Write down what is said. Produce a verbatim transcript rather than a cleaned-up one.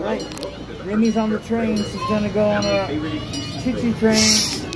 Alright, Remy's on the train. She's gonna go on a choo-choo train.